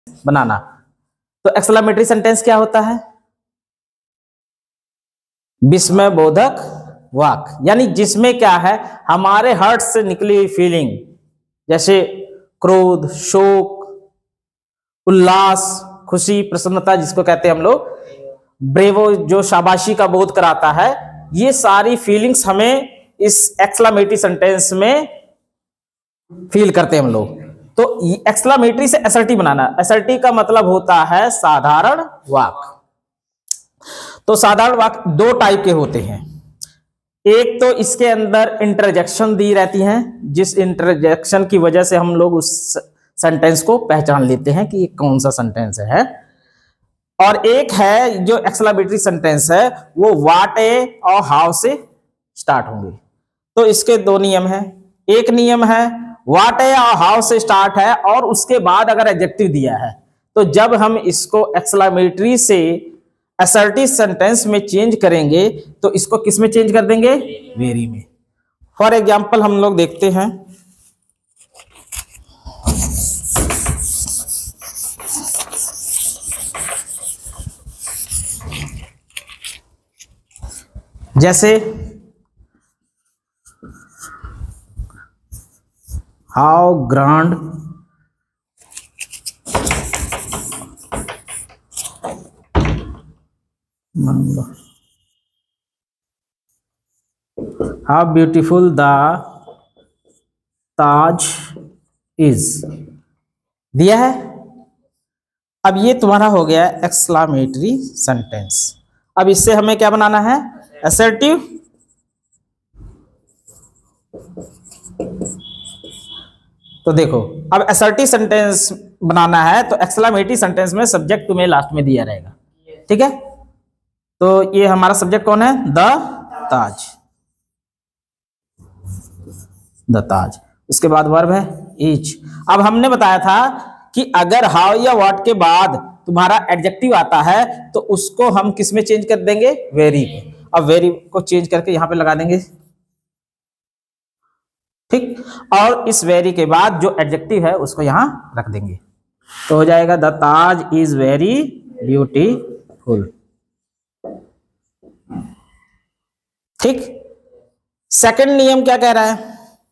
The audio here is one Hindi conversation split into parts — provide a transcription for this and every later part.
बनाना। तो एक्सक्लेमेटरी सेंटेंस क्या होता है? विस्मय बोधक वाक्य, यानी जिसमें क्या है, हमारे हार्ट से निकली हुई फीलिंग, जैसे क्रोध, शोक, उल्लास, खुशी, प्रसन्नता, जिसको कहते हैं हम लोग ब्रेवो, जो शाबाशी का बोध कराता है, ये सारी फीलिंग्स हमें इस एक्सक्लेमेटरी सेंटेंस में फील करते हैं हम लोग। तो एक्सक्लेमेटरी से असर्टिव बनाना, असर्टिव का मतलब होता है साधारण वाक्य। तो साधारण वाक्य दो टाइप के होते हैं। एक तो इसके अंदर इंटरजेक्शन दी रहती हैं, जिस इंटरजेक्शन की वजह से हम लोग उस सेंटेंस को पहचान लेते हैं कि ये कौन सा सेंटेंस है। और एक है जो एक्सक्लेमेटरी सेंटेंस है, वो व्हाट, ए और हाउ से स्टार्ट होंगे। तो इसके दो नियम हैं। एक नियम है व्हाट, ए और हाउ से स्टार्ट है, और उसके बाद अगर एडजेक्टिव दिया है, तो जब हम इसको एक्सक्लेमेटरी से असर्टिव सेंटेंस में चेंज करेंगे तो इसको किस में चेंज कर देंगे? वेरी में। फॉर एग्जाम्पल हम लोग देखते हैं, जैसे how grand how beautiful the Taj is, दिया है। अब ये तुम्हारा हो गया एक्सक्लेमेटरी सेंटेंस। अब इससे हमें क्या बनाना है? असर्टिव। तो देखो, अब असर्टिव सेंटेंस बनाना है तो एक्सक्लेमेटरी सेंटेंस में सब्जेक्ट तुम्हें लास्ट में दिया रहेगा, ठीक है। तो ये हमारा सब्जेक्ट कौन है? The Taj, the Taj. उसके बाद वर्ब है इज। अब हमने बताया था कि अगर हाउ या व्हाट के बाद तुम्हारा एडजेक्टिव आता है तो उसको हम किस में चेंज कर देंगे? वेरी में। अब वेरी को चेंज करके यहां पे लगा देंगे, ठीक। और इस वेरी के बाद जो एडजेक्टिव है उसको यहां रख देंगे, तो हो जाएगा the Taj is very beautiful, ठीक। सेकंड नियम क्या कह रहा है?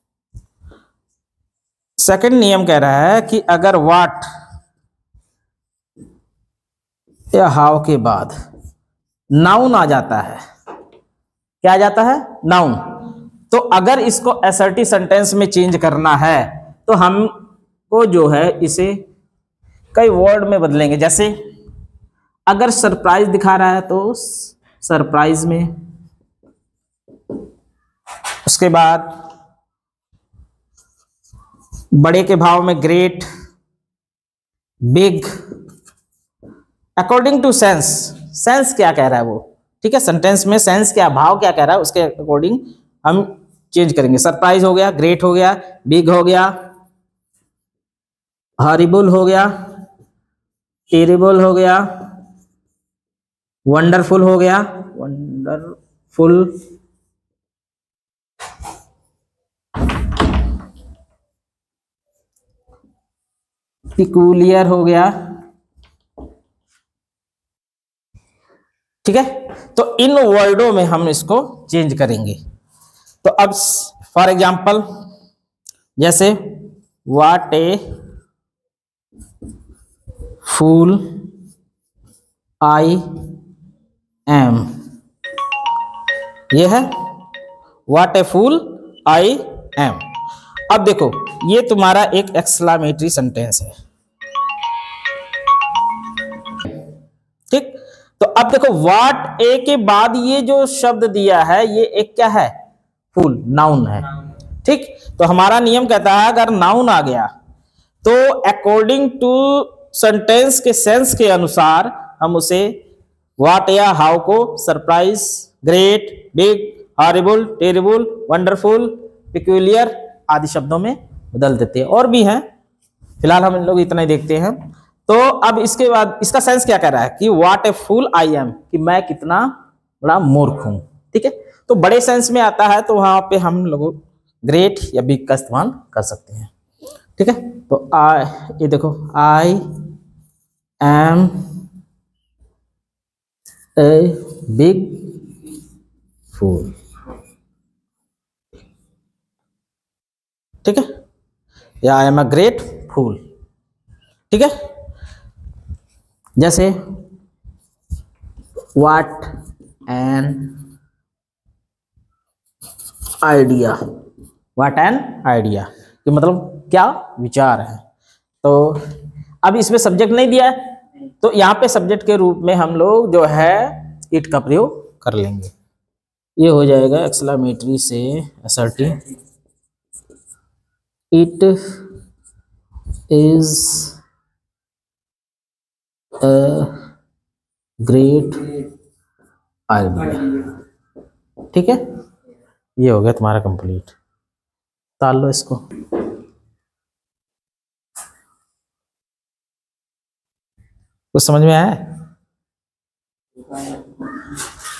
सेकंड नियम कह रहा है कि अगर व्हाट या हाउ के बाद नाउन आ जाता है, क्या आ जाता है? नाउन। तो अगर इसको असर्टिव सेंटेंस में चेंज करना है तो हमको जो है इसे कई वर्ड में बदलेंगे। जैसे अगर सरप्राइज दिखा रहा है तो सरप्राइज में, उसके बाद बड़े के भाव में great, big, according to sense. Sense क्या कह रहा है वो, ठीक है, सेंटेंस में सेंस क्या, भाव क्या कह रहा है, उसके अकॉर्डिंग हम चेंज करेंगे। सरप्राइज हो गया, ग्रेट हो गया, बिग हो गया, हॉरिबल हो गया, टेरिबल हो गया, वंडरफुल हो गया, वंडरफुल, पिकुलियर हो गया, ठीक है। तो इन वर्डों में हम इसको चेंज करेंगे। तो अब फॉर एग्जाम्पल जैसे what a fool I am, ये है what a fool I M. अब देखो ये तुम्हारा एक एक्सक्लेमेटरी सेंटेंस है, ठीक। तो अब देखो व्हाट ए के बाद ये जो शब्द दिया है ये एक क्या है? फूल, नाउन है, ठीक। तो हमारा नियम कहता है अगर नाउन आ गया तो अकॉर्डिंग टू सेंटेंस के सेंस के अनुसार हम उसे व्हाट या हाउ को surprise, great, big, horrible, terrible, wonderful, peculiar आदि शब्दों में बदल देते हैं। और भी हैं, फिलहाल हम लोग इतना ही देखते हैं। तो अब इसके बाद इसका सेंस क्या कह रहा है कि what a fool I M, कि मैं कितना बड़ा मूर्ख हूं, ठीक है। तो बड़े सेंस में आता है तो वहां पे हम लोग ग्रेट या बिग का इस्तेमाल कर सकते हैं, ठीक है। तो ये देखो आई am a big fool। ठीक है, या आई एम अ ग्रेट फूल। ठीक है, जैसे what an idea, what an idea कि मतलब क्या विचार है। तो अब इसमें सब्जेक्ट नहीं दिया है, तो यहाँ पे सब्जेक्ट के रूप में हम लोग जो है इट का प्रयोग कर लेंगे। ये हो जाएगा एक्सक्लेमेटरी से assertive, it is a great idea. ठीक है, ये हो गया तुम्हारा कंप्लीट। ताल लो इसको। कुछ समझ में आया?